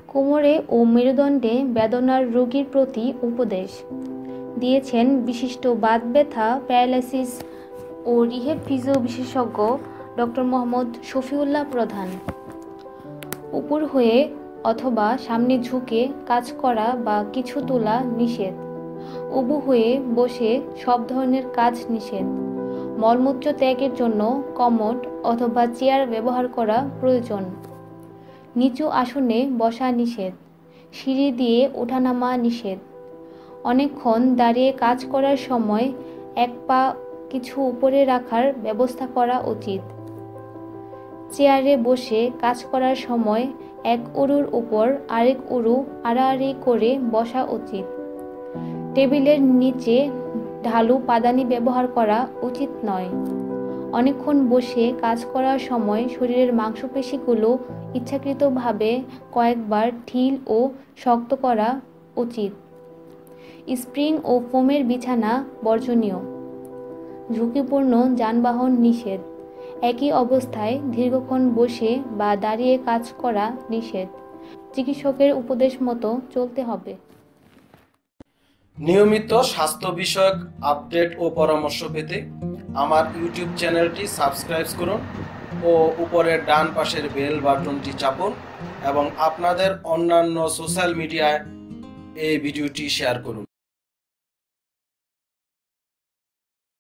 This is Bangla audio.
কোমরে ও মেরুদণ্ডে বেদনার রোগীর প্রতি উপদেশ দিয়েছেন বিশিষ্ট বাত ব্যথা, প্যারালাইসিস ও রিহ্যাব ফিজিও বিশেষজ্ঞ ডক্টর মোহাম্মদ শফিউল্লাহ প্রধান। উপর হয়ে অথবা সামনে ঝুঁকে কাজ করা বা কিছু তোলা নিষেধ। উবু হয়ে বসে সব ধরনের কাজ নিষেধ। মলমূত্র ত্যাগের জন্য কমোড অথবা চেয়ার ব্যবহার করা প্রয়োজন। নিচু আসনে বসা নিষেধ। সিঁড়ি দিয়ে ওঠানামা নিষেধ। অনেকক্ষণ দাঁড়িয়ে কাজ করার সময় এক পা কিছু উপরে রাখার ব্যবস্থা করা উচিত। চেয়ারে বসে কাজ করার সময় এক উরুর উপর আরেক উরু আড়াআড়ি করে বসা উচিত। টেবিলের নিচে ঢালু পাদানি ব্যবহার করা উচিত নয়। অনেকক্ষণ বসে কাজ করার সময় শরীরের মাংসপেশিগুলো ইচ্ছাকৃতভাবে কয়েকবার ঢিল ও শক্ত করা উচিত। স্প্রিং ও ফোমের বিছানা বর্জনীয়। ঝুঁকিপূর্ণ যানবাহন নিষেধ। একই অবস্থায় দীর্ঘক্ষণ বসে বা দাঁড়িয়ে কাজ করা নিষেধ। চিকিৎসকের উপদেশ মতো চলতে হবে। নিয়মিত স্বাস্থ্য বিষয়ক আপডেট ও পরামর্শ পেতে আমার ইউটিউব চ্যানেলটি সাবস্ক্রাইব করুন ও উপরের ডান পাশের বেল বাটনটি চাপুন এবং আপনাদের অন্যান্য সোশ্যাল মিডিয়ায় এই ভিডিওটি শেয়ার করুন।